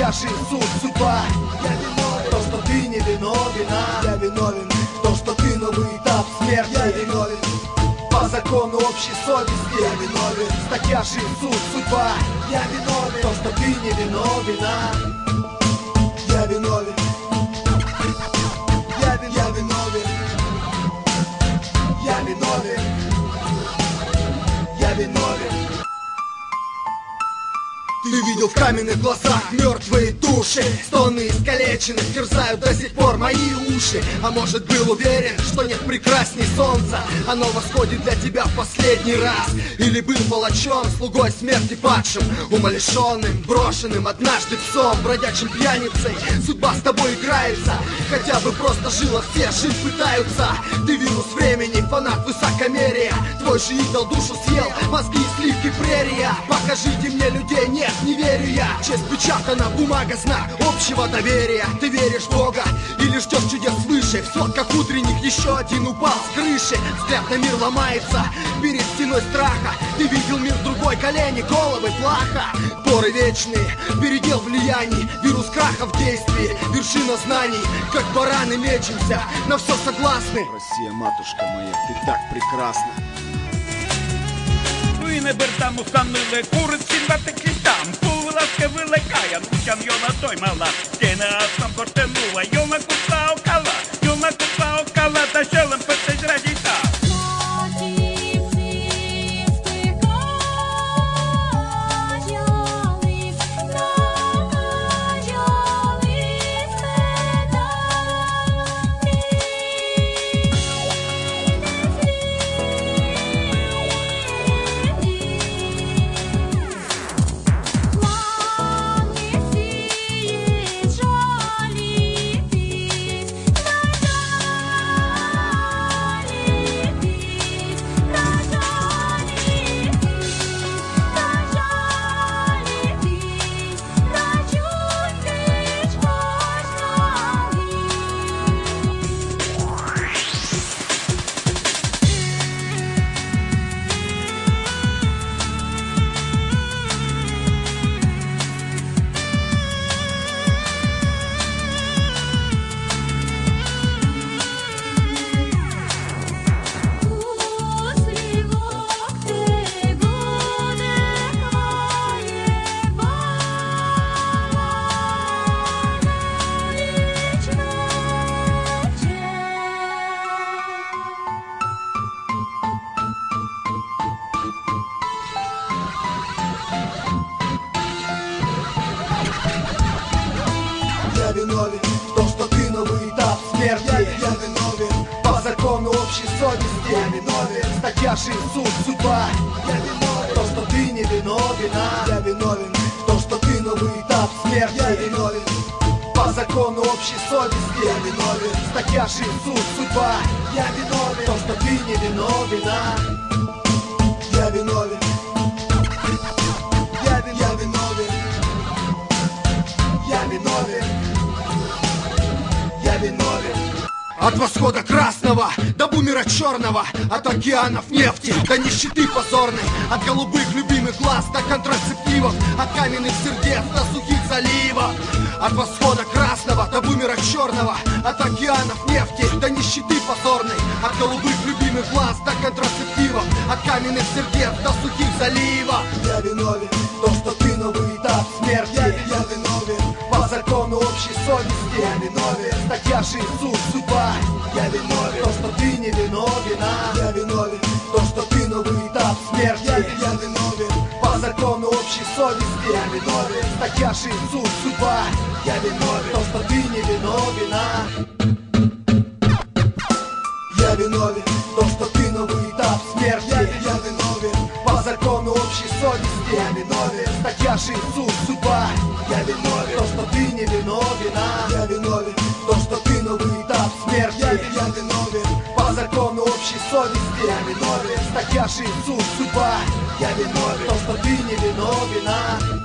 статья, жизнь, суд, судьба. Я виновен, то, что ты не виновен, я виновен, то, что ты новый этап смерти. Я виновен, по закону общей совести. Я виновен, статья, жизнь, суд, судьба. Я виновен, то, что ты не виновен, я виновен. Я виновен. Я виновен. Я виновен. Ты видел в каменных глазах мертвые души, стоны искалеченных терзают до сих пор мои уши. А может, был уверен, что нет прекрасней солнца, оно восходит для тебя в последний раз. Или был палачом, слугой смерти падшим, умалишенным, брошенным однажды псом, бродячим пьяницей. Судьба с тобой играется, хотя бы просто жила, все жить пытаются. Ты вирус времени, фанат высокомерия, твой же идол душу съел, мозги и сливки прерия. Покажите мне людей, нет, не верю я. Честь печатана, бумага, знак общего доверия. Ты веришь в Бога или ждешь чудес свыше? В сводках утренних еще один упал с крыши. Взгляд на мир ломается перед стеной страха. Ты видел мир другой, колени, головы, плаха. Поры вечные, передел влияний, вирус краха в действии, вершина знаний. Как бараны мечемся, на все согласны. Россия, матушка моя, ты так прекрасна. Не бертам установили курит сімбати клітам. Пуласки виликає, нучам йона той мала. Стіна асам кортенула, йона куста окала, та щелем петить радіта. Я виновен, то, что ты новый этап смерти. Я виновен, по закону общей совести. Я виновен, статья, жизнь, суд, судьба. Я виновен, то, что ты не виновен, я виновен, то, что ты новый этап смерти. Я виновен, по закону общей совести. Я виновен, статья, жизнь, суд, судьба. Я виновен, то, что ты не виновен, я виновен. Я виновен. Я виновен. Я виновен. От восхода красного до бумера черного, от океанов нефти до нищеты позорной, от голубых любимых глаз до контрацептивов, от каменных сердец до сухих заливов. От восхода красного до бумера черного, от океанов нефти до нищеты позорной, от голубых любимых глаз до контрацептивов, от каменных сердец до сухих заливов. Я виновен, то, что ты новый этап смерти. Я виновен, по закону общей совести. Я виновен, статья, жизнь, суд, судьба. Я виновен, то, что ты не виновен, я виновен, то, что ты новый этап смерти. Я виновен, по закону общей совести. Я виновен, статья, жизнь, суд, судьба. Я виновен, то, что ты не виновен, я виновен, то, что ты новый этап смерти. Я виновен, по закону общей совести. Я виновен, статья, жизнь, суд, судьба. Я виновен, то, что ты не виновен, я виновен, то, что ты новый этап смерти. Я виновен, по закону общей совести. Я виновен, статья, жизнь, суд, судьба. Я виновен, то, что ты не виновен,